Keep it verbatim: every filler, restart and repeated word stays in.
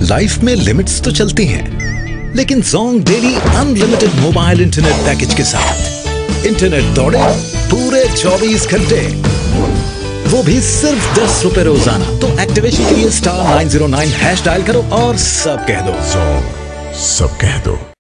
Life में limits तो चलती हैं, लेकिन Zong daily unlimited mobile internet package के साथ इंटरनेट दौड़े पूरे चौबीस घंटे, वो भी सिर्फ दस रुपए रोजाना। तो एक्टिवेशन के लिए star nine zero nine hash dial करो और सब कह दो। जोंग सब कह दो।